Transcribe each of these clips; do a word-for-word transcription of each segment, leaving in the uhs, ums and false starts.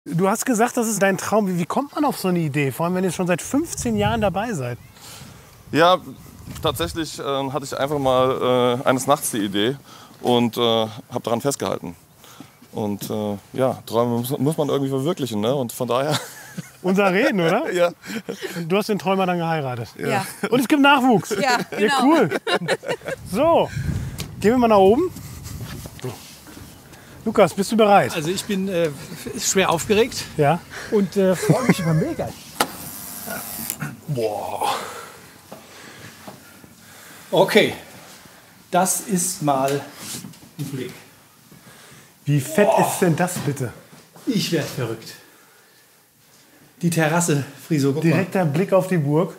Du hast gesagt, das ist dein Traum. Wie, wie kommt man auf so eine Idee? Vor allem, wenn ihr schon seit fünfzehn Jahren dabei seid. Ja, tatsächlich äh, hatte ich einfach mal äh, eines Nachts die Idee und äh, habe daran festgehalten. Und äh, ja, Träume muss, muss man irgendwie verwirklichen, ne? Und von daher... Unser Reden, oder? Ja. Du hast den Träumer dann geheiratet. Ja. Und es gibt Nachwuchs. Ja, genau. Ja, cool. So, gehen wir mal nach oben. So. Lukas, bist du bereit? Also ich bin äh, schwer aufgeregt Ja. und äh, freue mich über mega. Boah. Okay, das ist mal ein Blick. Wie fett ist denn das bitte? Ich werde verrückt. Die Terrasse, Friso, guck mal. Direkter Blick auf die Burg.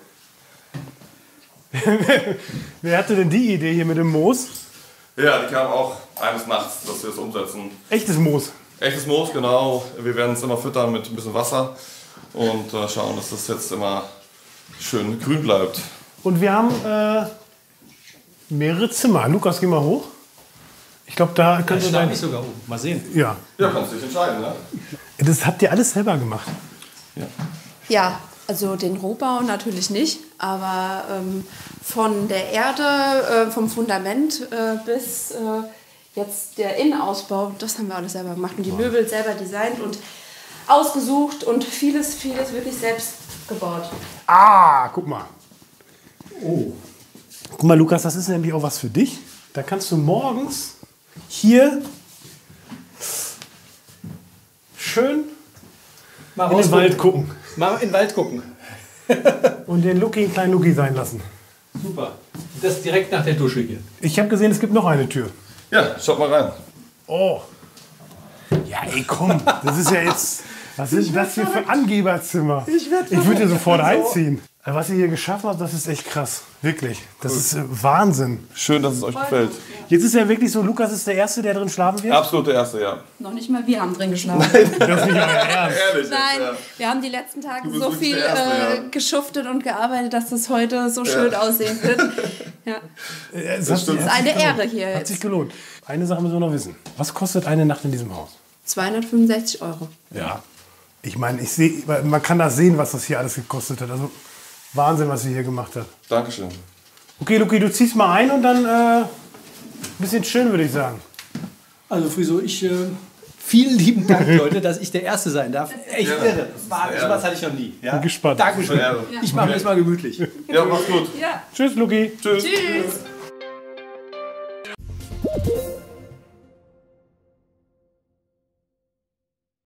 Wer hatte denn die Idee hier mit dem Moos? Ja, die kam auch eines Nachts, dass wir es umsetzen. Echtes Moos. Echtes Moos, genau. Wir werden es immer füttern mit ein bisschen Wasser und äh, schauen, dass das jetzt immer schön grün bleibt. Und wir haben äh, mehrere Zimmer. Lukas, geh mal hoch. Ich glaube, da Ich könnte schlage dein... mich sogar um. Mal sehen. Ja. Ja, kannst du dich entscheiden, ne? Das habt ihr alles selber gemacht. Ja. Ja, also den Rohbau natürlich nicht, aber ähm, von der Erde, äh, vom Fundament äh, bis äh, jetzt der Innenausbau, das haben wir alles selber gemacht und die Möbel selber designt und ausgesucht und vieles, vieles wirklich selbst gebaut. Ah, guck mal. Oh. Guck mal, Lukas, das ist nämlich auch was für dich. Da kannst du morgens hier schön Mal in den Wald gucken. Mal in den Wald gucken. Und den Lucky einen kleinen Lucky sein lassen. Super. Das direkt nach der Dusche hier. Ich habe gesehen, es gibt noch eine Tür. Ja, schaut mal rein. Oh. Ja, ey, komm. Das ist ja jetzt... Was ist das hier für ein Angeberzimmer? Ich, ich würde hier sofort einziehen. Was ihr hier geschaffen habt, das ist echt krass. Wirklich. Das ist äh, Wahnsinn. Schön, dass es euch gefällt. Jetzt ist ja wirklich so, Lukas ist der Erste, der drin schlafen wird. Absolut der Erste, ja. Noch nicht mal wir haben drin geschlafen. Das ist nicht euer Ernst. Ehrlich. Nein, Ja. wir haben die letzten Tage bist so wirklich viel der Erste, äh, ja. geschuftet und gearbeitet, dass das heute so schön aussehen wird. Ja. Es Das hat, stimmt. hat Das ist sich eine gelohnt. Ehre hier Hat sich jetzt. gelohnt. Eine Sache müssen wir noch wissen. Was kostet eine Nacht in diesem Haus? zweihundertfünfundsechzig Euro. Ja. Ich meine, ich sehe, man kann das sehen, was das hier alles gekostet hat. Also Wahnsinn, was sie hier gemacht hat. Dankeschön. Okay, Luki, du ziehst mal ein und dann äh, ein bisschen schön, würde ich sagen. Also Friso, ich... Äh, vielen lieben Dank, Leute, dass ich der Erste sein darf. Echt Ja, irre. das ist Wahnsinn, eine sowas Ehre. hatte ich noch nie. Ja? Bin gespannt. Dankeschön. Eine Ehre. Ich mache mir das mal gemütlich. Ja, mach's gut. Ja. Tschüss, Luki. Tschüss. Tschüss.